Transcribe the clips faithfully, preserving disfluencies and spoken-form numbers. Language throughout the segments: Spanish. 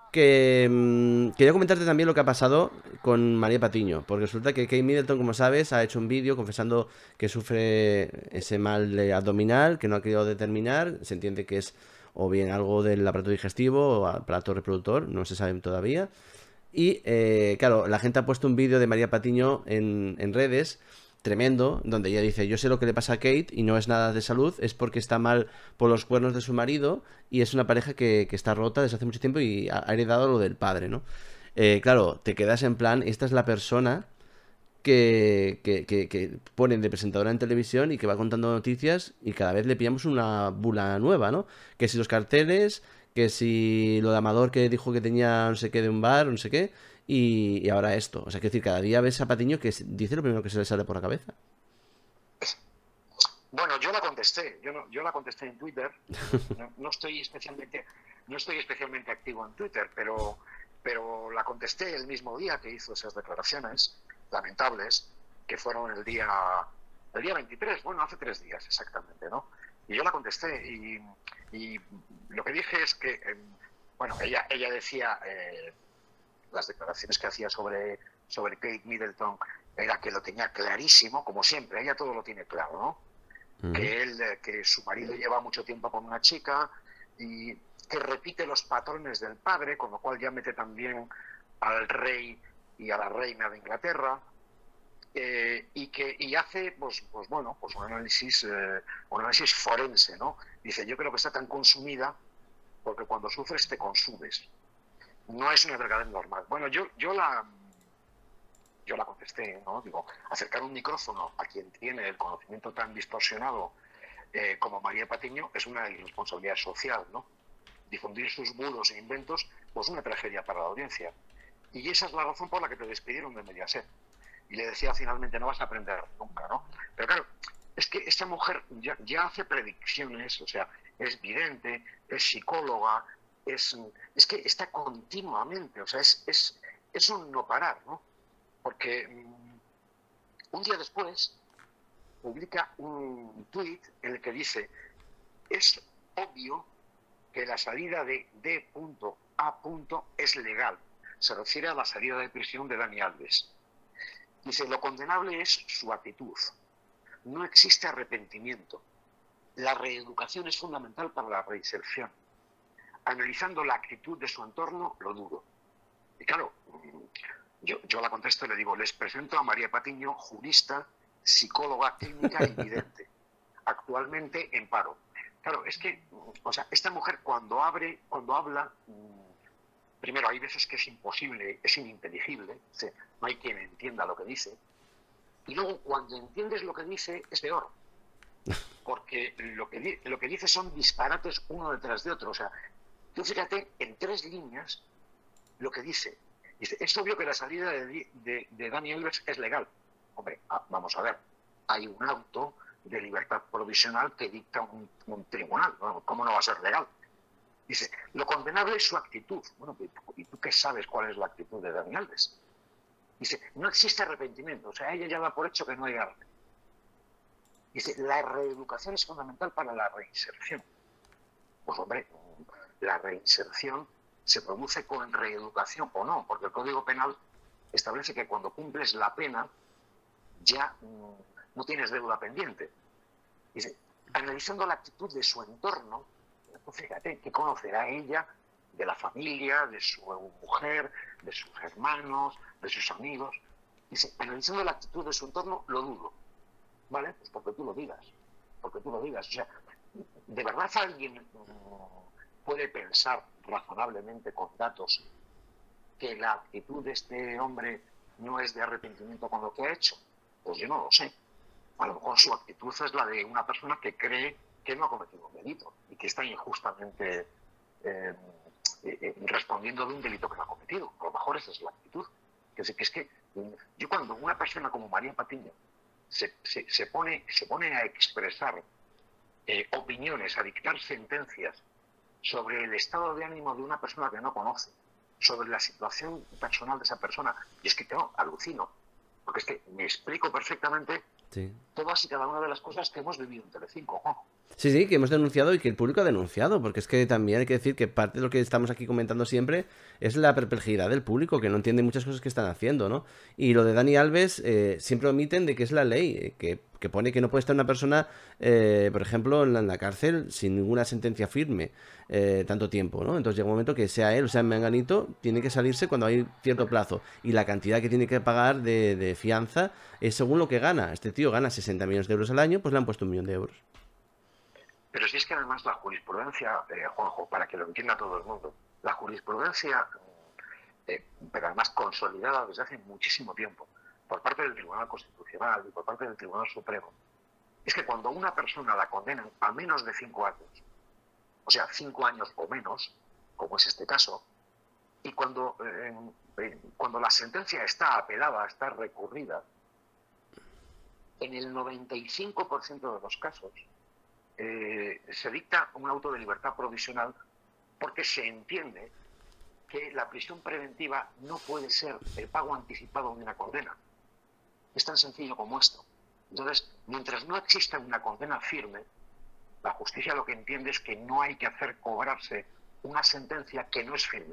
que mm, quería comentarte también lo que ha pasado con María Patiño, porque resulta que Kate Middleton, como sabes, ha hecho un vídeo confesando que sufre ese mal de abdominal, que no ha querido determinar, se entiende que es o bien algo del aparato digestivo o aparato reproductor, no se sabe todavía. Y eh, claro, la gente ha puesto un vídeo de María Patiño en, en redes, tremendo, donde ella dice, yo sé lo que le pasa a Kate y no es nada de salud, es porque está mal por los cuernos de su marido y es una pareja que, que está rota desde hace mucho tiempo y ha heredado lo del padre, ¿no? Eh, claro, te quedas en plan, esta es la persona que, que, que, que ponen de presentadora en televisión y que va contando noticias y cada vez le pillamos una bula nueva, ¿no? Que si los carteles, que si lo de Amador que dijo que tenía no sé qué de un bar, no sé qué, y, y ahora esto. O sea, que decir, cada día ves a Patiño que dice lo primero que se le sale por la cabeza. Bueno, yo la contesté, yo, no, yo la contesté en Twitter. No, no, no, estoy especialmente, no estoy especialmente activo en Twitter, pero, pero la contesté el mismo día que hizo esas declaraciones lamentables, que fueron el día, el día veintitrés, bueno, hace tres días exactamente, ¿no? Y yo la contesté y, y lo que dije es que, eh, bueno, ella, ella decía, eh, las declaraciones que hacía sobre, sobre Kate Middleton, era que lo tenía clarísimo, como siempre, ella todo lo tiene claro, ¿no? Ujú. Que él, que su marido lleva mucho tiempo con una chica y que repite los patrones del padre, con lo cual ya mete también al rey y a la reina de Inglaterra, eh, y que y hace pues, pues bueno pues un análisis eh, un análisis forense, ¿no? Dice, yo creo que está tan consumida porque cuando sufres te consumes, no es una enfermedad normal. Bueno, yo yo la yo la contesté, ¿no? Digo, acercar un micrófono a quien tiene el conocimiento tan distorsionado eh, como María Patiño es una irresponsabilidad social, ¿no? Difundir sus bulos e inventos, pues una tragedia para la audiencia. Y esa es la razón por la que te despidieron de Mediaset. Y le decía finalmente, no vas a aprender nunca, ¿no? Pero claro, es que esta mujer ya, ya hace predicciones, o sea, es vidente, es psicóloga, es, es que está continuamente, o sea, es, es, es un no parar, ¿no? Porque mmm, un día después publica un tuit en el que dice, es obvio que la salida de D. A. es legal. Se refiere a la salida de prisión de Dani Alves. Dice, lo condenable es su actitud. No existe arrepentimiento. La reeducación es fundamental para la reinserción. Analizando la actitud de su entorno, lo dudo. Y claro, yo, yo la contesto y le digo, les presento a María Patiño, jurista, psicóloga clínica y vidente, actualmente en paro. Claro, es que, o sea, esta mujer cuando abre, cuando habla, primero hay veces que es imposible, es ininteligible, o sea, no hay quien entienda lo que dice, y luego cuando entiendes lo que dice es peor, porque lo que, lo que dice son disparates uno detrás de otro. O sea, tú fíjate en tres líneas lo que dice. Dice, es obvio que la salida de, de, de Dani Alves es legal. Hombre, ah, vamos a ver, hay un auto de libertad provisional que dicta un, un tribunal. Bueno, ¿cómo no va a ser legal? Dice, lo condenable es su actitud. Bueno, ¿y tú qué sabes cuál es la actitud de Dani Alves? Dice, no existe arrepentimiento. O sea, ella ya da por hecho que no hay arrepentimiento. Dice, la reeducación es fundamental para la reinserción. Pues hombre, la reinserción se produce con reeducación o no, porque el Código Penal establece que cuando cumples la pena ya mmm, no tienes deuda pendiente. Dice, analizando la actitud de su entorno, pues fíjate, que conocerá ella de la familia, de su mujer, de sus hermanos, de sus amigos. Dice, analizando la actitud de su entorno, lo dudo. ¿Vale? Pues porque tú lo digas, porque tú lo digas. O sea, ¿de verdad alguien puede pensar razonablemente con datos que la actitud de este hombre no es de arrepentimiento con lo que ha hecho? Pues yo no lo sé. A lo mejor su actitud es la de una persona que cree que no ha cometido un delito y que está injustamente eh, eh, respondiendo de un delito que no ha cometido. A lo mejor esa es la actitud. Que es que, es que yo cuando una persona como María Patiño se, se, se, pone, se pone a expresar eh, opiniones, a dictar sentencias sobre el estado de ánimo de una persona que no conoce, sobre la situación personal de esa persona, y es que yo alucino, porque es que me explico perfectamente Sí. todas y cada una de las cosas que hemos vivido en Telecinco, ¿no? Sí, sí, que hemos denunciado y que el público ha denunciado, porque es que también hay que decir que parte de lo que estamos aquí comentando siempre es la perplejidad del público, que no entiende muchas cosas que están haciendo, ¿no? Y lo de Dani Alves eh, siempre omiten de que es la ley, eh, que, que pone que no puede estar una persona, eh, por ejemplo, en la, en la cárcel sin ninguna sentencia firme eh, tanto tiempo, ¿no? Entonces llega un momento que sea él o sea Menganito, tiene que salirse cuando hay cierto plazo. Y la cantidad que tiene que pagar de, de fianza es según lo que gana. Este tío gana sesenta millones de euros al año, pues le han puesto un millón de euros. Pero si es que además la jurisprudencia, eh, Juanjo, para que lo entienda todo el mundo, la jurisprudencia, eh, pero además consolidada desde hace muchísimo tiempo, por parte del Tribunal Constitucional y por parte del Tribunal Supremo, es que cuando a una persona la condenan a menos de cinco años, o sea, cinco años o menos, como es este caso, y cuando, eh, eh, cuando la sentencia está apelada, está recurrida, en el noventa y cinco por ciento de los casos, Eh, se dicta un auto de libertad provisional porque se entiende que la prisión preventiva no puede ser el pago anticipado de una condena. Es tan sencillo como esto. Entonces, mientras no exista una condena firme, la justicia lo que entiende es que no hay que hacer cobrarse una sentencia que no es firme.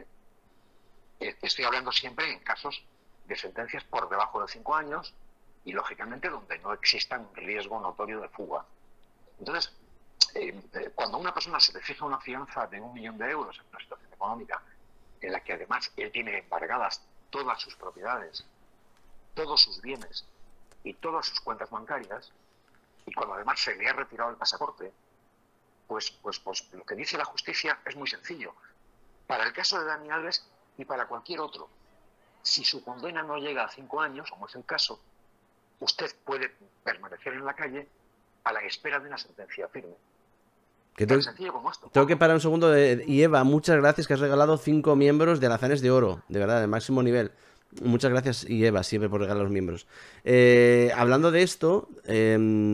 Eh, estoy hablando siempre en casos de sentencias por debajo de cinco años y, lógicamente, donde no exista un riesgo notorio de fuga. Entonces, Eh, eh, cuando a una persona se le fija una fianza de un millón de euros en una situación económica en la que además él tiene embargadas todas sus propiedades, todos sus bienes y todas sus cuentas bancarias, y cuando además se le ha retirado el pasaporte, pues, pues, pues lo que dice la justicia es muy sencillo. Para el caso de Dani Alves y para cualquier otro, si su condena no llega a cinco años, como es el caso, usted puede permanecer en la calle a la espera de una sentencia firme. Que Tan tengo, sencillo como esto. tengo que parar un segundo. De, y Eva, muchas gracias que has regalado cinco miembros de Alazanes de Oro. De verdad, de máximo nivel. Muchas gracias, y Eva, siempre por regalar los miembros. Eh, hablando de esto, eh,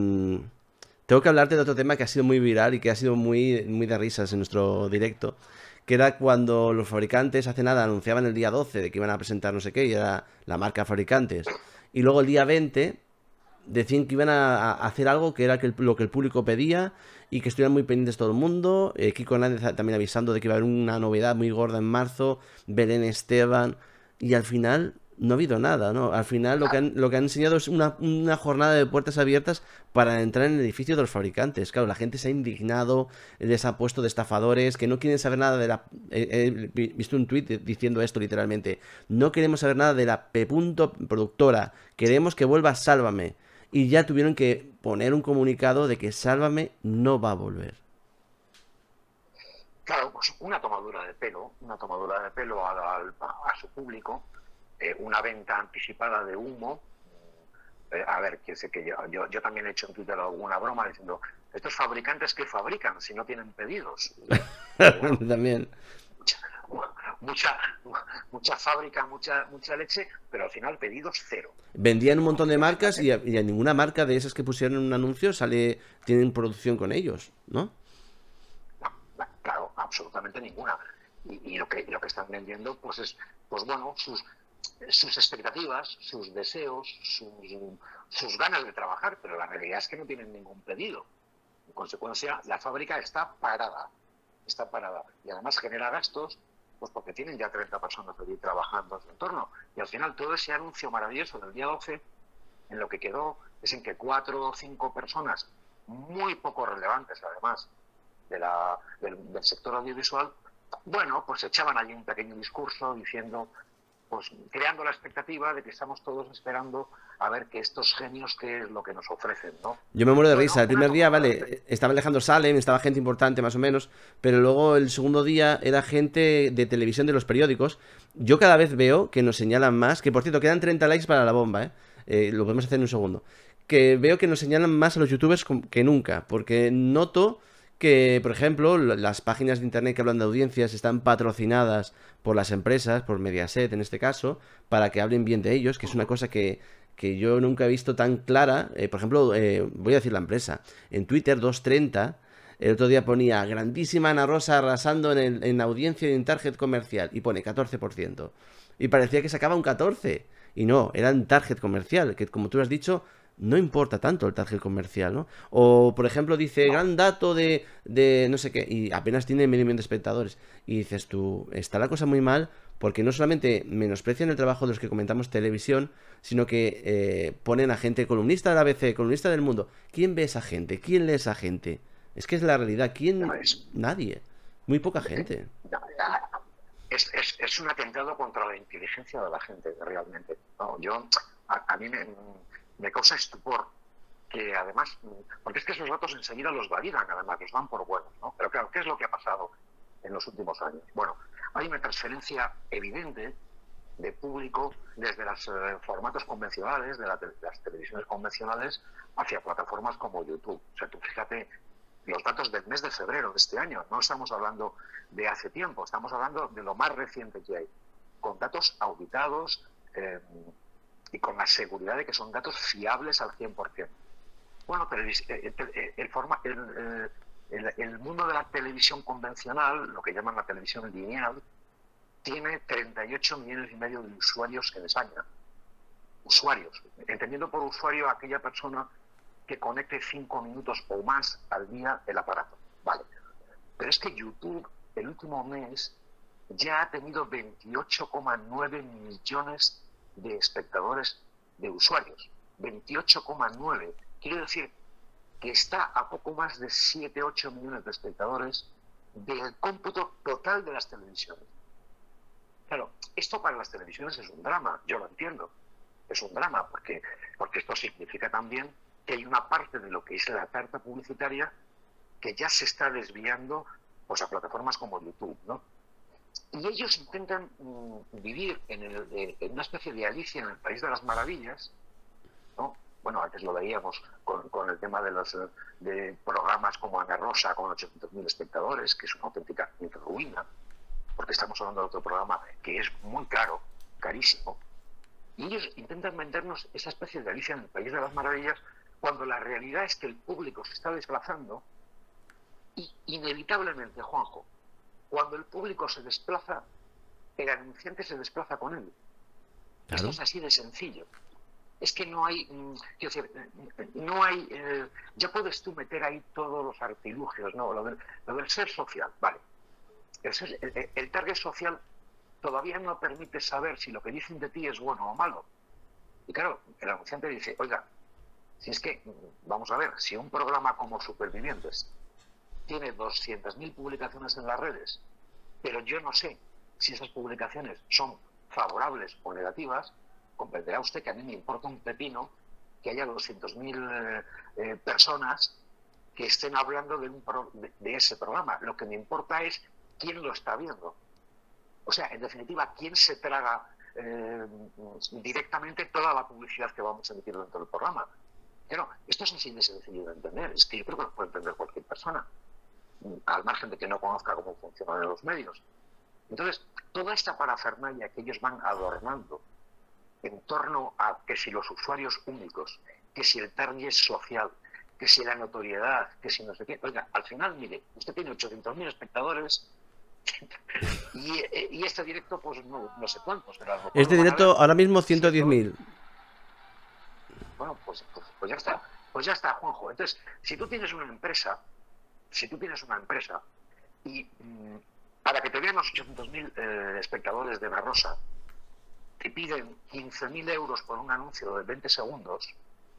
tengo que hablarte de otro tema que ha sido muy viral y que ha sido muy, muy de risas en nuestro directo. Que era cuando los fabricantes hace nada anunciaban el día doce de que iban a presentar no sé qué, y era la marca Fabricantes. Y luego el día veinte decían que iban a, a hacer algo que era que el, lo que el público pedía y que estuvieran muy pendientes todo el mundo. Eh, Kiko Hernández también avisando de que iba a haber una novedad muy gorda en marzo, Belén Esteban, y al final no ha habido nada, ¿no? Al final lo que han, lo que han enseñado es una, una jornada de puertas abiertas para entrar en el edificio de los fabricantes. Claro, la gente se ha indignado, les ha puesto de estafadores, que no quieren saber nada de la... He, he visto un tuit diciendo esto literalmente: no queremos saber nada de la P. productora, queremos que vuelva Sálvame. Y ya tuvieron que poner un comunicado de que Sálvame no va a volver. Claro, pues una tomadura de pelo, una tomadura de pelo a, a, a su público, eh, una venta anticipada de humo. Eh, a ver, que sé que yo, yo, yo también he hecho en Twitter alguna broma diciendo: estos fabricantes que fabrican si no tienen pedidos. Bueno, también. Mucha, mucha, mucha fábrica, mucha, mucha leche, pero al final pedidos cero. Vendían un montón de marcas y a, y a ninguna marca de esas que pusieron en un anuncio sale, tienen producción con ellos, ¿no? No, no, claro, absolutamente ninguna. Y, y lo que lo que están vendiendo, pues es, pues bueno, sus sus expectativas, sus deseos, sus, sus ganas de trabajar, pero la realidad es que no tienen ningún pedido. En consecuencia, la fábrica está parada, está parada. Y además genera gastos, pues porque tienen ya treinta personas allí trabajando en su entorno. Y al final todo ese anuncio maravilloso del día doce, en lo que quedó es en que cuatro o cinco personas, muy poco relevantes además, de la, del, del sector audiovisual, bueno, pues echaban allí un pequeño discurso diciendo, pues creando la expectativa de que estamos todos esperando a ver que estos genios qué es lo que nos ofrecen, ¿no? Yo me muero de Bueno, risa. El primer una día, cosa- vale, estaba Alejandro Salem, estaba gente importante más o menos, pero luego el segundo día era gente de televisión de los periódicos. Yo cada vez veo que nos señalan más, que por cierto, quedan treinta likes para la bomba, ¿eh? Eh, lo podemos hacer en un segundo. Que veo que nos señalan más a los youtubers com- que nunca, porque noto que, por ejemplo, l- las páginas de internet que hablan de audiencias están patrocinadas por las empresas, por Mediaset en este caso, para que hablen bien de ellos, que es una cosa que, que yo nunca he visto tan clara. Eh, por ejemplo, eh, voy a decir la empresa. En Twitter, doscientos treinta, el otro día ponía grandísima Ana Rosa arrasando en, el, en audiencia y en target comercial, y pone catorce por ciento. Y parecía que sacaba un catorce. Y no, era en target comercial, que como tú has dicho, no importa tanto el target comercial, ¿no? O, por ejemplo, dice, gran dato de, de no sé qué, y apenas tiene medio millón de espectadores. Y dices tú, está la cosa muy mal, porque no solamente menosprecian el trabajo de los que comentamos televisión, sino que eh, ponen a gente columnista de la A B C, columnista del Mundo. ¿Quién ve esa gente? ¿Quién lee esa gente? Es que es la realidad. ¿Quién? Nadie. Muy poca gente. Es, es, es un atentado contra la inteligencia de la gente, realmente. No, yo, a, a mí me, me causa estupor que además, porque es que esos datos enseguida los validan, además, los dan por buenos, ¿no? Pero claro, ¿qué es lo que ha pasado en los últimos años? Bueno, hay una transferencia evidente de público desde los eh, formatos convencionales, de, la de las televisiones convencionales, hacia plataformas como YouTube. O sea, tú fíjate los datos del mes de febrero de este año, no estamos hablando de hace tiempo, estamos hablando de lo más reciente que hay, con datos auditados eh, y con la seguridad de que son datos fiables al cien por cien. Bueno, pero el, el, el, forma, el, el, el mundo de la televisión convencional, lo que llaman la televisión lineal, tiene treinta y ocho millones y medio de usuarios en España. Usuarios, entendiendo por usuario a aquella persona que conecte cinco minutos o más al día el aparato. Vale. Pero es que YouTube, el último mes, ya ha tenido veintiocho coma nueve millones de espectadores, de usuarios. veintiocho coma nueve. Quiere decir que está a poco más de siete u ocho millones de espectadores del cómputo total de las televisiones. Claro, esto para las televisiones es un drama, yo lo entiendo. Es un drama, porque, porque esto significa también que hay una parte de lo que es la tarta publicitaria que ya se está desviando pues, a plataformas como YouTube, ¿no? Y ellos intentan mm, vivir en, el, eh, en una especie de Alicia en el País de las Maravillas, ¿no? Bueno, antes lo veíamos con, con el tema de los de programas como Ana Rosa, con ochocientos mil espectadores, que es una auténtica ruina, porque estamos hablando de otro programa que es muy caro, carísimo. Y ellos intentan vendernos esa especie de Alicia en el País de las Maravillas, cuando la realidad es que el público se está desplazando y inevitablemente, Juanjo, cuando el público se desplaza, el anunciante se desplaza con él. Claro. Esto es así de sencillo. Es que no hay, quiero decir, no hay, eh, ya puedes tú meter ahí todos los artilugios, ¿no? Lo del, lo del ser social, vale. El, ser, el, el target social todavía no permite saber si lo que dicen de ti es bueno o malo. Y claro, el anunciante dice, oiga, si es que, vamos a ver, si un programa como Supervivientes tiene doscientas mil publicaciones en las redes, pero yo no sé si esas publicaciones son favorables o negativas, comprenderá usted que a mí me importa un pepino que haya doscientas mil eh, eh, personas que estén hablando de, un pro, de, de ese programa. Lo que me importa es quién lo está viendo. O sea, en definitiva, quién se traga eh, directamente toda la publicidad que vamos a emitir dentro del programa. Pero esto es así de sencillo de entender. Es que yo creo que lo puede entender cualquier persona, al margen de que no conozca cómo funcionan los medios. Entonces, toda esta parafernalia que ellos van adornando en torno a que si los usuarios únicos, que si el target social, que si la notoriedad, que si no sé qué. Oiga, al final, mire, usted tiene ochocientos mil espectadores y, y este directo, pues no, no sé cuántos. Pero este directo ahora mismo ciento diez mil. Bueno, pues, pues, pues ya está. Pues ya está, Juanjo. Entonces, si tú tienes una empresa, si tú tienes una empresa y mmm, para que te vean los ochocientos mil eh, espectadores de La Rosa, te piden quince mil euros por un anuncio de veinte segundos,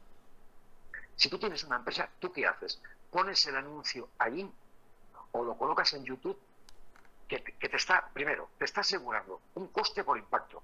si tú tienes una empresa, ¿tú qué haces? ¿Pones el anuncio allí o lo colocas en YouTube que, que te está, primero, te está asegurando un coste por impacto?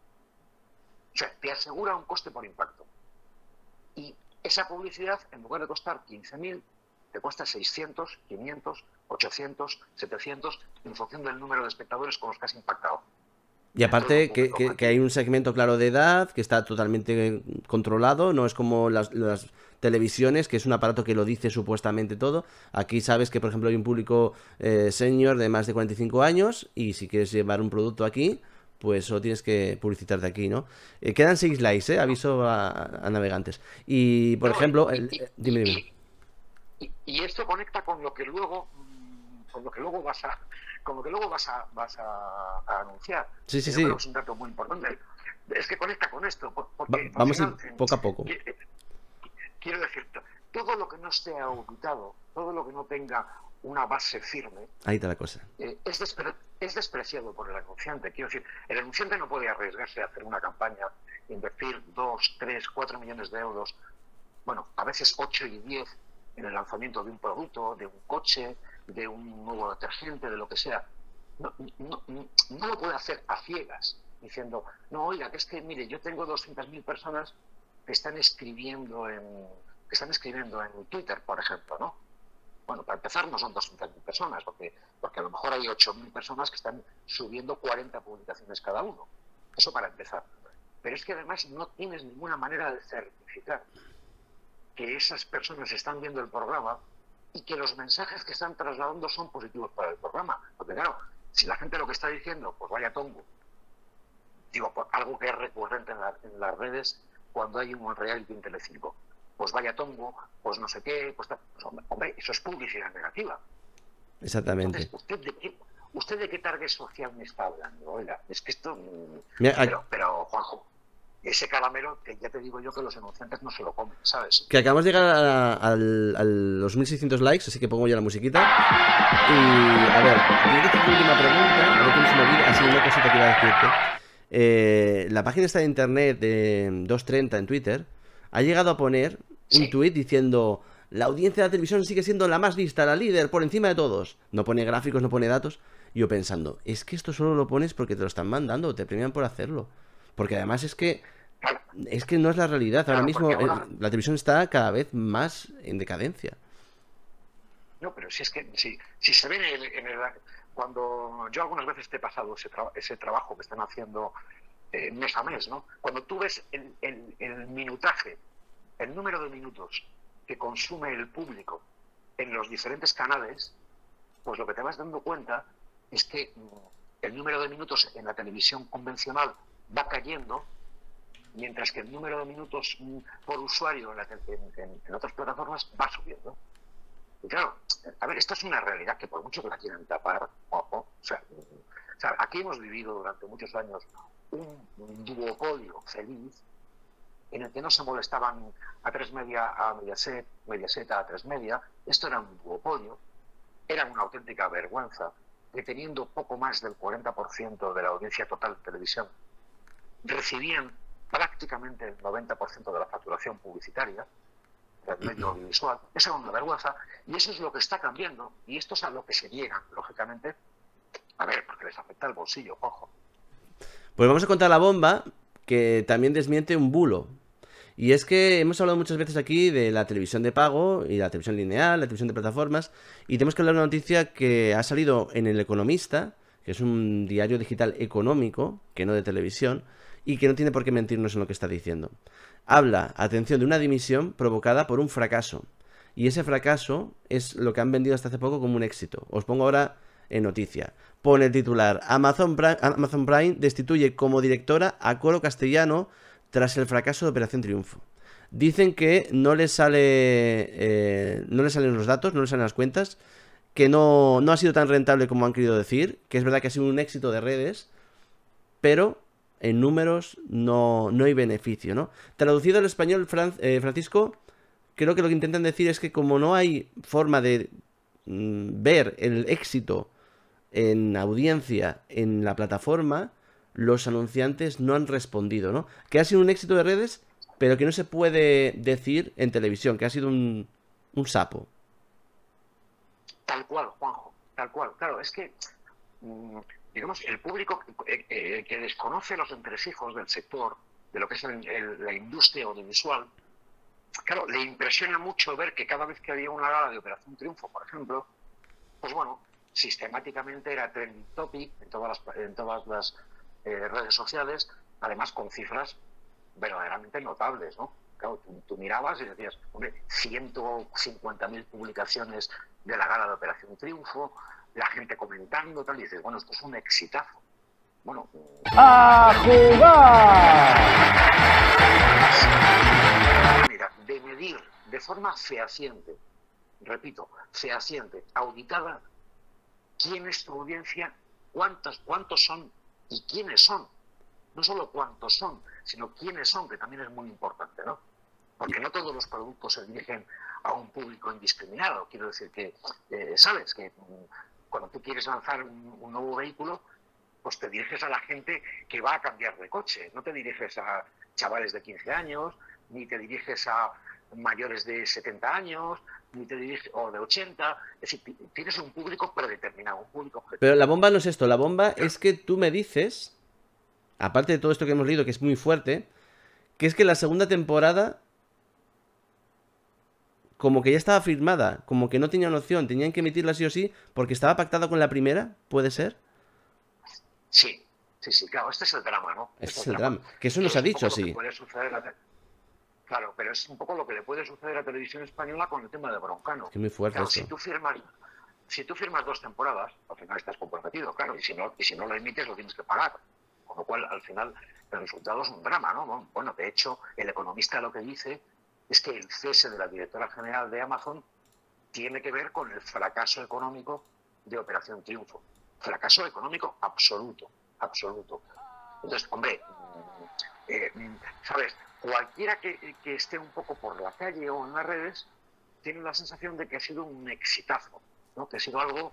O sea, te asegura un coste por impacto. Y esa publicidad, en lugar de costar quince mil, te cuesta seiscientos, quinientos, ochocientos, setecientos, en función del número de espectadores con los que has impactado. Y aparte que, que, que hay un segmento claro de edad, que está totalmente controlado, no es como las, las televisiones, que es un aparato que lo dice supuestamente todo. Aquí sabes que, por ejemplo, hay un público eh, senior de más de cuarenta y cinco años y si quieres llevar un producto aquí, pues solo tienes que publicitarte aquí, ¿no? Eh, quedan seis likes, ¿eh? Aviso a, a navegantes. Y, por no, ejemplo... Y, el, y, dime, dime. Y, y esto conecta con lo que luego, con lo que luego vas a... con lo que luego vas a, vas a, a anunciar. Sí, sí, Yo sí. creo que es un dato muy importante. Es que conecta con esto. Porque Va, vamos final, a ir poco a poco. no esté auditado, todo lo que no tenga una base firme, ahí está la cosa. Eh, es, despre es despreciado por el anunciante. Quiero decir, el anunciante no puede arriesgarse a hacer una campaña, invertir dos, tres, cuatro millones de euros, bueno, a veces ocho y diez en el lanzamiento de un producto, de un coche, de un nuevo detergente, de lo que sea. No, no, no, no lo puede hacer a ciegas, diciendo, no, oiga, que es que, mire, yo tengo doscientas mil personas que están escribiendo en, que están escribiendo en Twitter, por ejemplo, ¿no? Bueno, para empezar no son doscientas mil personas, porque, porque a lo mejor hay ocho mil personas que están subiendo cuarenta publicaciones cada uno. Eso para empezar. Pero es que además no tienes ninguna manera de certificar que esas personas están viendo el programa y que los mensajes que están trasladando son positivos para el programa. Porque claro, si la gente lo que está diciendo, pues vaya tongo, digo, pues algo que es recurrente en, la, en las redes cuando hay un reality en Telecinco, pues vaya tongo, pues no sé qué, pues, pues hombre, eso es publicidad negativa. Exactamente. Entonces, ¿usted de qué, usted de qué target social me está hablando? Oiga, es que esto... Mira, pero, pero, Juanjo, ese caramelo, que ya te digo yo que los anunciantes no se lo comen, ¿sabes? Que acabamos de llegar a, a, a los mil seiscientos likes, así que pongo ya la musiquita. Y, a ver, tengo que hacer una última pregunta, a ver cómo se me olvida, así una cosita que iba a decirte. Eh, la página esta de internet de doscientos treinta en Twitter ha llegado a poner un Sí. tuit diciendo: la audiencia de la televisión sigue siendo la más vista, la líder, por encima de todos. No pone gráficos, no pone datos. Y yo pensando, es que esto solo lo pones porque te lo están mandando, te premian por hacerlo. Porque además es que Claro, es que no es la realidad. Ahora claro, mismo porque eh, ahora... la televisión está cada vez más en decadencia. No, pero si es que si, si se ve en el, en el... Cuando yo algunas veces te he pasado ese, tra ese trabajo que están haciendo eh, mes a mes, ¿no? Cuando tú ves el, el, el minutaje, el número de minutos que consume el público en los diferentes canales, pues lo que te vas dando cuenta es que mm, el número de minutos en la televisión convencional va cayendo, mientras que el número de minutos mm, por usuario en, la en, en, en otras plataformas va subiendo. Y claro, a ver, esto es una realidad que por mucho que la quieran tapar, ojo, o sea, o sea, aquí hemos vivido durante muchos años un, un duopolio feliz en el que no se molestaban a tres media a Mediaset, Mediaset a tres media. Esto era un duopolio, era una auténtica vergüenza que teniendo poco más del cuarenta por ciento de la audiencia total de televisión, recibían prácticamente el noventa por ciento de la facturación publicitaria del medio audiovisual. Esa era una vergüenza y eso es lo que está cambiando y esto es a lo que se llegan, lógicamente, a ver, porque les afecta el bolsillo, ojo. Pues vamos a contar la bomba que también desmiente un bulo. Y es que hemos hablado muchas veces aquí de la televisión de pago y la televisión lineal, la televisión de plataformas, y tenemos que hablar de una noticia que ha salido en El Economista, que es un diario digital económico, que no de televisión, y que no tiene por qué mentirnos en lo que está diciendo. Habla, atención, de una dimisión provocada por un fracaso. Y ese fracaso es lo que han vendido hasta hace poco como un éxito. Os pongo ahora en noticia. Pone el titular: Amazon Prime, Amazon Prime destituye como directora a Coro Castellano tras el fracaso de Operación Triunfo. Dicen que no les sale eh, no les salen los datos, no les salen las cuentas, que no, no ha sido tan rentable como han querido decir, que es verdad que ha sido un éxito de redes, pero en números no, no hay beneficio, ¿no? Traducido al español, Fran, eh, Francisco, creo que lo que intentan decir es que como no hay forma de mm, ver el éxito en audiencia en la plataforma, los anunciantes no han respondido, ¿no? Que ha sido un éxito de redes, pero que no se puede decir en televisión, que ha sido un, un sapo. Tal cual, Juanjo, tal cual. Claro, es que, mmm, digamos, el público eh, eh, que desconoce los entresijos del sector, de lo que es el, el, la industria audiovisual, claro, le impresiona mucho ver que cada vez que había una gala de Operación Triunfo, por ejemplo, pues bueno, sistemáticamente era trending topic en todas las, en todas las eh, redes sociales, además con cifras verdaderamente notables, ¿no? Claro, tú, tú mirabas y decías, hombre, ciento cincuenta mil publicaciones de la gala de Operación Triunfo, la gente comentando, tal, y dices, bueno, esto es un exitazo. Bueno, ¡a jugar! Mira, de medir de forma fehaciente, repito, fehaciente, auditada, quién es tu audiencia, cuántos, cuántos son y quiénes son. No solo cuántos son, sino quiénes son, que también es muy importante, ¿no? Porque no todos los productos se dirigen a un público indiscriminado. Quiero decir que, eh, ¿sabes? Que cuando tú quieres lanzar un, un nuevo vehículo, pues te diriges a la gente que va a cambiar de coche. No te diriges a chavales de quince años, ni te diriges a mayores de setenta años, ni te diriges, o de ochenta. Es decir, tienes un público predeterminado, un público objetivo. Pero la bomba no es esto, la bomba es que tú me dices, aparte de todo esto que hemos leído, que es muy fuerte, que es que la segunda temporada como que ya estaba firmada, como que no tenían opción, tenían que emitirla sí o sí, porque estaba pactada con la primera, ¿puede ser? Sí, sí, sí, claro, este es el drama, ¿no? Este Este es el drama, que eso nos ha dicho así. Claro, pero es un poco lo que le puede suceder a Televisión Española con el tema de Broncano. Que muy fuerte claro, esto. Si tú firmas, si tú firmas dos temporadas, al final estás comprometido, claro, y si no, y si no lo emites lo tienes que pagar. Con lo cual, al final, el resultado es un drama, ¿no? Bueno, de hecho, el economista lo que dice es que el cese de la directora general de Amazon tiene que ver con el fracaso económico de Operación Triunfo. Fracaso económico absoluto, absoluto. Entonces, hombre, eh, ¿sabes? Cualquiera que, que esté un poco por la calle o en las redes tiene la sensación de que ha sido un exitazo, ¿no? Que ha sido algo,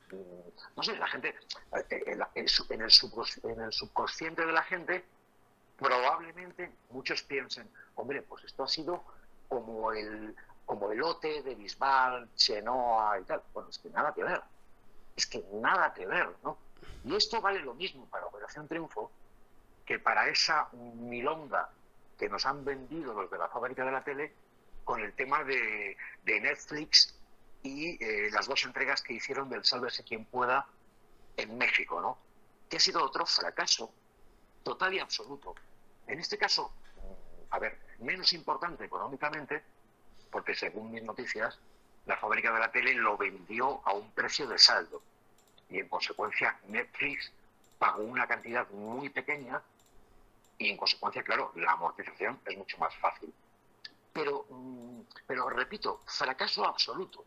no sé, la gente, en el, en el subconsciente de la gente, probablemente muchos piensen, hombre, pues esto ha sido como el, como el lote de Bisbal, Chenoa y tal. Bueno, es que nada que ver, es que nada que ver, ¿no? Y esto vale lo mismo para Operación Triunfo que para esa milonga que nos han vendido los de la fábrica de la tele con el tema de, de Netflix y eh, las dos entregas que hicieron del Sálvese quien pueda en México, ¿no? Que ha sido otro fracaso total y absoluto. En este caso, a ver, menos importante económicamente, porque según mis noticias, la fábrica de la tele lo vendió a un precio de saldo y en consecuencia Netflix pagó una cantidad muy pequeña y en consecuencia, claro, la amortización es mucho más fácil. Pero, pero repito, fracaso absoluto,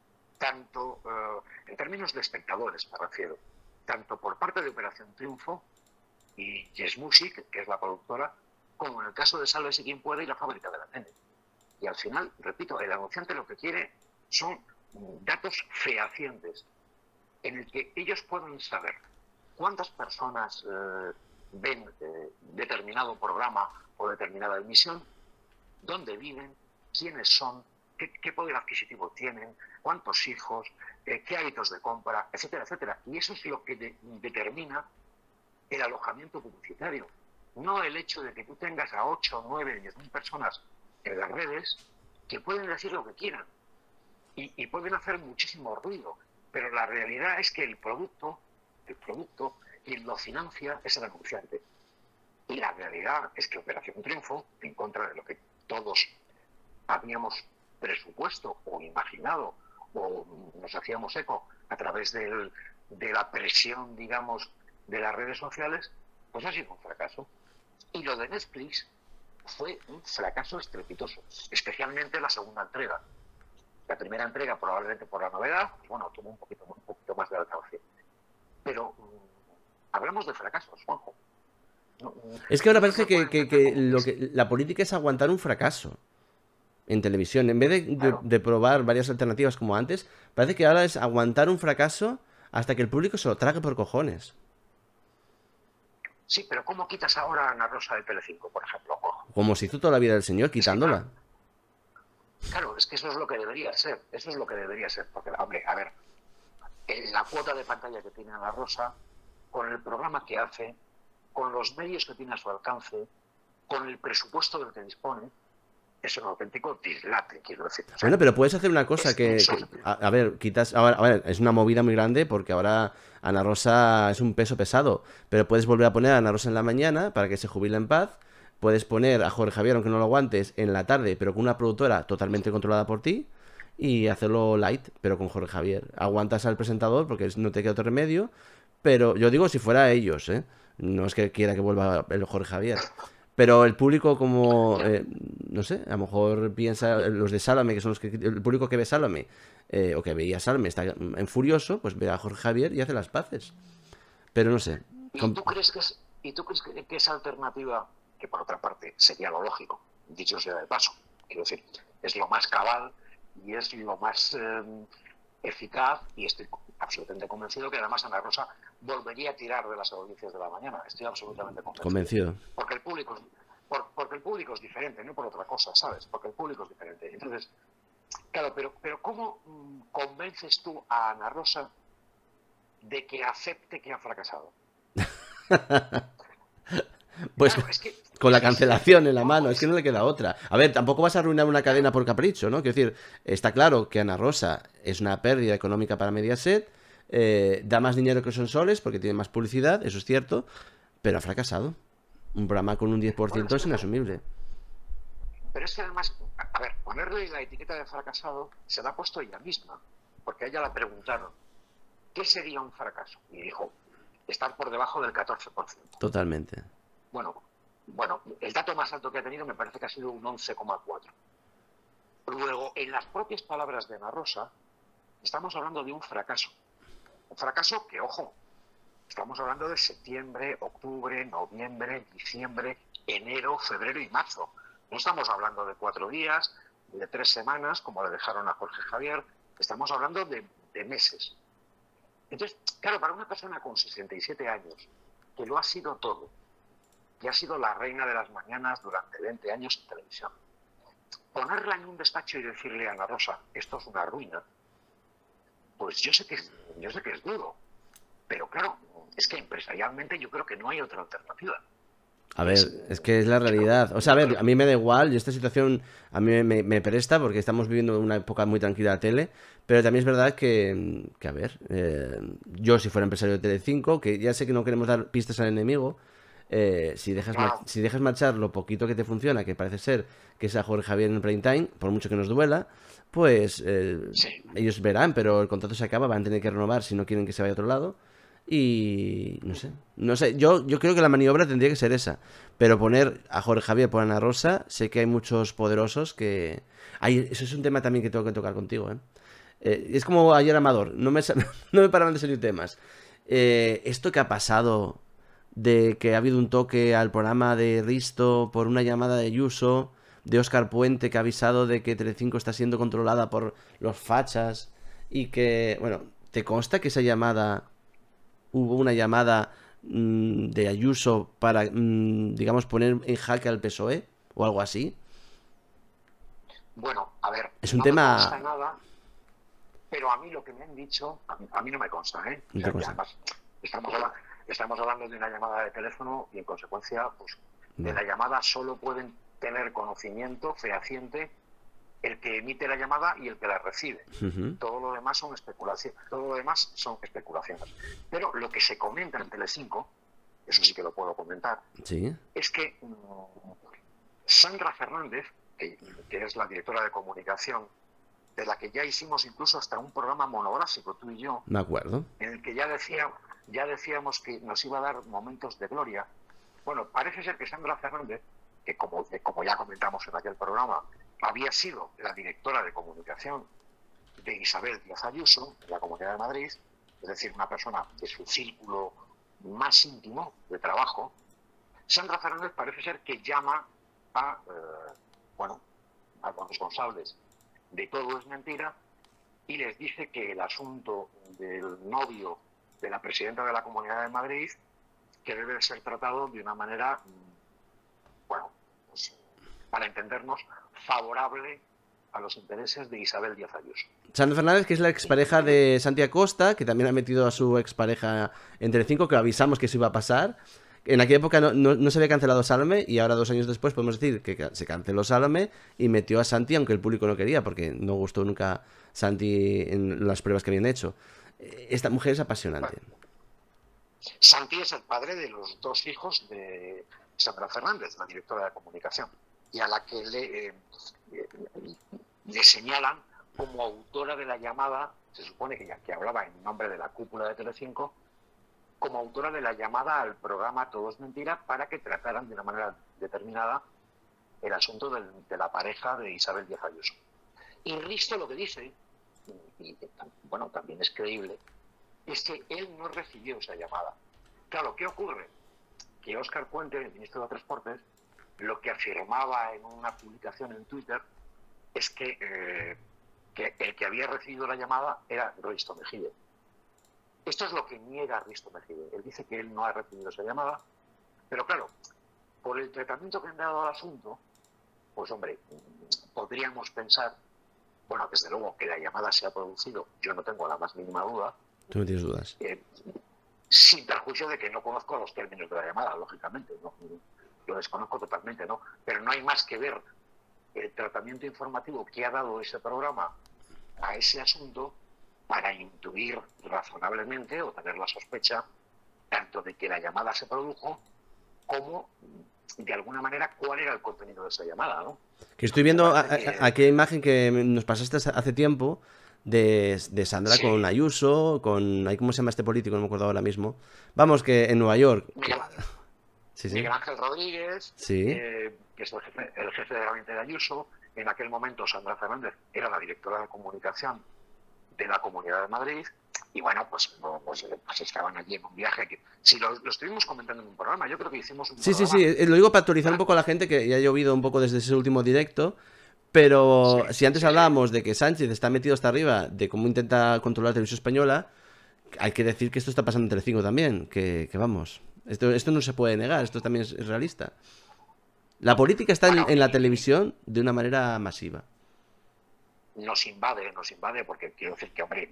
tanto eh, en términos de espectadores, me refiero, tanto por parte de Operación Triunfo y Yes Music, que es la productora, como en el caso de Sálvese quien pueda y la fábrica de la tele. Y al final, repito, el anunciante lo que quiere son datos fehacientes en el que ellos puedan saber cuántas personas eh, ven eh, determinado programa o determinada emisión, dónde viven, quiénes son, qué, qué poder adquisitivo tienen, cuántos hijos, eh, qué hábitos de compra, etcétera, etcétera. Y eso es lo que de, determina el alojamiento publicitario. No el hecho de que tú tengas a ocho, nueve, diez mil personas en las redes que pueden decir lo que quieran y, y pueden hacer muchísimo ruido, pero la realidad es que el producto, el producto, quien lo financia es el anunciante. Y la realidad es que Operación Triunfo, en contra de lo que todos habíamos presupuesto o imaginado o nos hacíamos eco a través del, de la presión, digamos, de las redes sociales, pues ha sido un fracaso. Y lo de Netflix fue un fracaso estrepitoso, especialmente la segunda entrega. La primera entrega, probablemente por la novedad, pues bueno, tuvo un poquito, un poquito más de alcance. Pero um, hablamos de fracasos, Juanjo. No, es que ahora parece que, que, que, lo que la política es aguantar un fracaso en televisión. En vez de, claro. de, de probar varias alternativas como antes, parece que ahora es aguantar un fracaso hasta que el público se lo trague por cojones. Sí, pero ¿cómo quitas ahora a Ana Rosa de Telecinco, por ejemplo? Como se hizo toda la vida del señor, quitándola. Es que, claro, claro, es que eso es lo que debería ser. Eso es lo que debería ser. Porque, hombre, a ver, la cuota de pantalla que tiene Ana Rosa, con el programa que hace, con los medios que tiene a su alcance, con el presupuesto del que dispone, es un auténtico dislate, quiero decir. O sea, bueno, pero puedes hacer una cosa que... que a, a ver, quitas... A ver, a ver, es una movida muy grande porque ahora Ana Rosa es un peso pesado. Pero puedes volver a poner a Ana Rosa en la mañana para que se jubile en paz. Puedes poner a Jorge Javier, aunque no lo aguantes, en la tarde, pero con una productora totalmente controlada por ti. Y hacerlo light, pero con Jorge Javier. Aguantas al presentador porque no te queda otro remedio. Pero yo digo si fuera ellos, ¿eh? No es que quiera que vuelva el Jorge Javier. Pero el público como, eh, no sé, a lo mejor piensa, los de Sálvame, que son los que, el público que ve Sálvame, eh, o que veía Sálvame, está en furioso, pues ve a Jorge Javier y hace las paces. Pero no sé. ¿Y tú crees que, es, ¿y tú crees que, que esa alternativa, que por otra parte sería lo lógico, dicho sea de paso, quiero decir, es lo más cabal y es lo más eh, eficaz, y estoy absolutamente convencido que además Ana Rosa volvería a tirar de las audiencias de la mañana. Estoy absolutamente convencido. Convencido. Porque el público, por, porque el público es diferente, no por otra cosa, ¿sabes? Porque el público es diferente. Entonces, claro, pero, pero ¿cómo mmm, convences tú a Ana Rosa de que acepte que ha fracasado? Pues claro, es que, con la es que cancelación sí, en la no, mano, es que no le queda otra. A ver, tampoco vas a arruinar una claro. cadena por capricho, ¿no? Quiero decir, está claro que Ana Rosa es una pérdida económica para Mediaset, eh, da más dinero que Sonsoles porque tiene más publicidad, eso es cierto, pero ha fracasado. Un programa con un diez por ciento Bueno, es inasumible. Pero es que además, a ver, ponerle la etiqueta de fracasado se la ha puesto ella misma, porque a ella la preguntaron, ¿qué sería un fracaso? Y dijo, estar por debajo del catorce por ciento. Totalmente. Bueno, bueno, el dato más alto que ha tenido me parece que ha sido un once coma cuatro. Luego, en las propias palabras de Ana Rosa, estamos hablando de un fracaso. Un fracaso que, ojo, estamos hablando de septiembre, octubre, noviembre, diciembre, enero, febrero y marzo. No estamos hablando de cuatro días, de tres semanas, como le dejaron a Jorge Javier. Estamos hablando de, de meses. Entonces, claro, para una persona con sesenta y siete años, que lo ha sido todo, que ha sido la reina de las mañanas durante veinte años en televisión, ponerla en un despacho y decirle a Ana Rosa, esto es una ruina, pues yo sé que es, yo sé que es duro, pero claro, es que empresarialmente yo creo que no hay otra alternativa. A ver, es que es la realidad. O sea, a ver, a mí me da igual, y esta situación a mí me, me presta porque estamos viviendo una época muy tranquila de tele, pero también es verdad que, que a ver, eh, yo si fuera empresario de Telecinco, que ya sé que no queremos dar pistas al enemigo, eh, si, dejas mar- Claro. si dejas marchar lo poquito que te funciona, que parece ser que es a Jorge Javier en el prime time, por mucho que nos duela, pues eh, Sí. ellos verán, pero el contrato se acaba, van a tener que renovar si no quieren que se vaya a otro lado. Y no sé, no sé, yo, yo creo que la maniobra tendría que ser esa. Pero poner a Jorge Javier por Ana Rosa, sé que hay muchos poderosos que... Ay, eso es un tema también que tengo que tocar contigo, ¿eh? Eh, es como ayer Amador, no me, sa- no me paraban de salir temas. Eh, esto que ha pasado de que ha habido un toque al programa de Risto por una llamada de Ayuso, de Óscar Puente que ha avisado de que Telecinco está siendo controlada por los fachas y que, bueno, ¿te consta que esa llamada hubo una llamada mmm, de Ayuso para, mmm, digamos, poner en jaque al P S O E o algo así? Bueno, a ver, Es un no me consta tema... nada, pero a mí lo que me han dicho, a mí, a mí no me consta, ¿eh? O No te sea, que consta. además estamos, habla- estamos hablando de una llamada de teléfono y en consecuencia, pues de Vale. la llamada solo pueden tener conocimiento fehaciente el que emite la llamada y el que la recibe. Ujú. Todo lo demás son especulaciones. Todo lo demás son especulaciones. Pero lo que se comenta en Telecinco, eso sí que lo puedo comentar, Sí. es que mm, Sandra Fernández, que, que es la directora de comunicación, de la que ya hicimos incluso hasta un programa monográfico, tú y yo, Me acuerdo. en el que ya, decía, ya decíamos que nos iba a dar momentos de gloria. Bueno, parece ser que Sandra Fernández, que como, que como ya comentamos en aquel programa, había sido la directora de comunicación de Isabel Díaz Ayuso, en la Comunidad de Madrid, es decir, una persona de su círculo más íntimo de trabajo. Sandra Fernández parece ser que llama a, eh, bueno, a los responsables de Todo es Mentira y les dice que el asunto del novio de la presidenta de la Comunidad de Madrid que debe ser tratado de una manera, bueno, pues, para entendernos, favorable a los intereses de Isabel Díaz Ayuso. Sandra Fernández, que es la expareja de Santi Acosta, que también ha metido a su expareja en Telecinco, que avisamos que eso iba a pasar. En aquella época no, no, no se había cancelado Sálvame y ahora dos años después podemos decir que se canceló Sálvame y metió a Santi, aunque el público no quería, porque no gustó nunca Santi en las pruebas que habían hecho. Esta mujer es apasionante. Bueno, Santi es el padre de los dos hijos de Sandra Fernández, la directora de comunicación, y a la que le, eh, le señalan como autora de la llamada, se supone que, ya, que hablaba en nombre de la cúpula de Telecinco, como autora de la llamada al programa Todo es Mentira para que trataran de una manera determinada el asunto del, de la pareja de Isabel Díaz Ayuso. Y Risto lo que dice, y, y bueno, también es creíble, es que él no recibió esa llamada. Claro, ¿qué ocurre? Que Óscar Puente, el ministro de Transportes, lo que afirmaba en una publicación en Twitter es que, eh, que el que había recibido la llamada era Risto Mejide. Esto es lo que niega Risto Mejide. Él dice que él no ha recibido esa llamada, pero claro, por el tratamiento que han dado al asunto, pues hombre, podríamos pensar, bueno, desde luego que la llamada se ha producido, yo no tengo la más mínima duda. Tú no tienes dudas. Eh, sin perjuicio de que no conozco los términos de la llamada, lógicamente, ¿no? Lo desconozco totalmente, ¿no? Pero no hay más que ver el tratamiento informativo que ha dado ese programa a ese asunto para intuir razonablemente o tener la sospecha tanto de que la llamada se produjo como de alguna manera cuál era el contenido de esa llamada, ¿no? Que estoy viendo a, a, aquella imagen que nos pasaste hace tiempo de, de Sandra sí. con Ayuso, con... ¿cómo se llama este político? No me acuerdo ahora mismo. Vamos, que en Nueva York... Miguel, que... sí, sí. Miguel Ángel Rodríguez, sí. eh, que es el jefe, el jefe de gabinete de Ayuso. En aquel momento Sandra Fernández era la directora de comunicación de la Comunidad de Madrid. Y bueno, pues, pues, pues estaban allí en un viaje que si lo, lo estuvimos comentando en un programa, yo creo que hicimos un sí, programa. Sí, sí, lo digo para actualizar un poco a la gente, que ya ha llovido un poco desde ese último directo, pero sí, si antes sí, hablábamos sí. de que Sánchez está metido hasta arriba, de cómo intenta controlar la televisión española, hay que decir que esto está pasando en Telecinco también, que, que vamos, esto, esto no se puede negar, esto también es, es realista. La política está bueno, en, en la televisión de una manera masiva. Nos invade, nos invade, porque quiero decir que, hombre,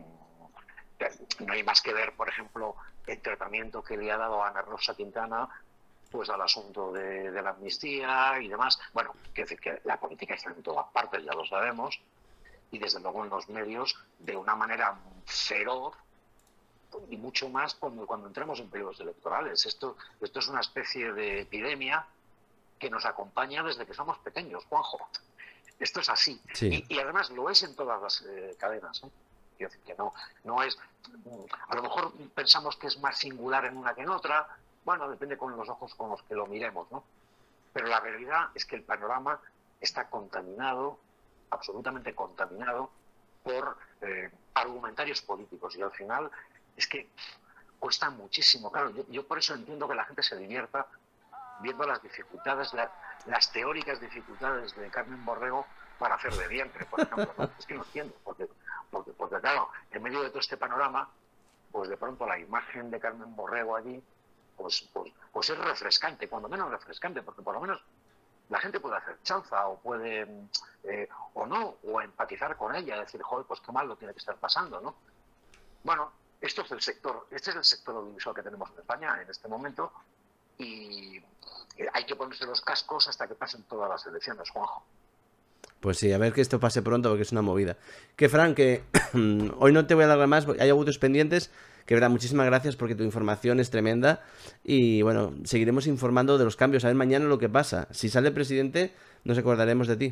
no hay más que ver, por ejemplo, el tratamiento que le ha dado a Ana Rosa Quintana pues al asunto de, de la amnistía y demás. Bueno, quiero decir que la política está en todas partes, ya lo sabemos, y desde luego en los medios de una manera feroz, y mucho más cuando, cuando entramos en periodos electorales. Esto, esto es una especie de epidemia que nos acompaña desde que somos pequeños, Juanjo. Esto es así. Sí. Y, y además lo es en todas las eh, cadenas, ¿eh? Quiero decir que no, no es... A lo mejor pensamos que es más singular en una que en otra. Bueno, depende con los ojos con los que lo miremos, ¿no? Pero la realidad es que el panorama está contaminado, absolutamente contaminado, por eh, argumentarios políticos. Y al final es que cuesta muchísimo. Claro, yo, yo por eso entiendo que la gente se divierta viendo las dificultades, la, las teóricas dificultades de Carmen Borrego para hacer de vientre, por ejemplo, ¿no? Es que no entiendo, porque, porque, porque claro, en medio de todo este panorama, pues de pronto la imagen de Carmen Borrego allí, pues, pues, pues es refrescante, cuando menos refrescante, porque por lo menos la gente puede hacer chanza o puede, eh, o no, o empatizar con ella, decir, joder, pues qué mal lo tiene que estar pasando, ¿no? Bueno, esto es el sector, este es el sector audiovisual que tenemos en España en este momento, y hay que ponerse los cascos hasta que pasen todas las elecciones, Juanjo. Pues sí, a ver que esto pase pronto porque es una movida. Que Fran, que hoy no te voy a alargar más, hay agudos pendientes, que verdad, muchísimas gracias porque tu información es tremenda y bueno, seguiremos informando de los cambios, a ver mañana lo que pasa. Si sale el presidente, nos acordaremos de ti.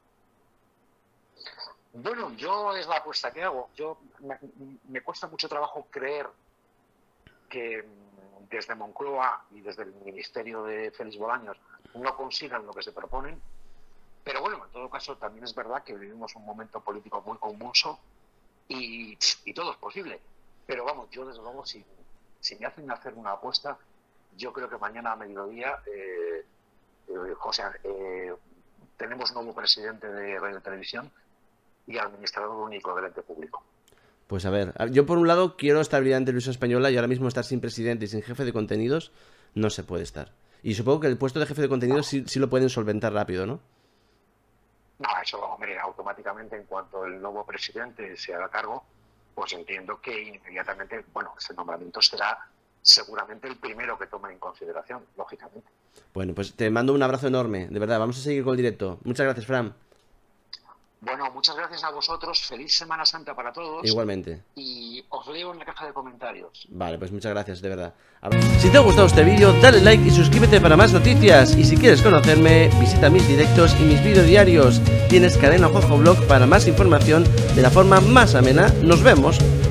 Bueno, yo es la apuesta que hago. Yo me, me cuesta mucho trabajo creer que desde Moncloa y desde el Ministerio de Félix Bolaños no consigan lo que se proponen. Pero bueno, en todo caso también es verdad que vivimos un momento político muy convulso y, y todo es posible. Pero vamos, yo desde luego, si, si me hacen hacer una apuesta, yo creo que mañana a mediodía, eh, eh, José, eh, tenemos nuevo presidente de Radio y Televisión y administrador único del ente público. Pues a ver, yo por un lado quiero estabilidad en Televisión Española y ahora mismo estar sin presidente y sin jefe de contenidos no se puede estar. Y supongo que el puesto de jefe de contenidos sí, sí lo pueden solventar rápido, ¿no? No, eso, hombre, automáticamente en cuanto el nuevo presidente se haga cargo, pues entiendo que inmediatamente, bueno, ese nombramiento será seguramente el primero que tome en consideración, lógicamente. Bueno, pues te mando un abrazo enorme, de verdad, vamos a seguir con el directo. Muchas gracias, Fran. Bueno, muchas gracias a vosotros, feliz Semana Santa para todos. Igualmente. Y os leo en la caja de comentarios. Vale, pues muchas gracias, de verdad. Si te ha gustado este vídeo, dale like y suscríbete para más noticias. Y si quieres conocerme, visita mis directos y mis vídeos diarios. Tienes Cadena Juanjo Blog para más información de la forma más amena. Nos vemos.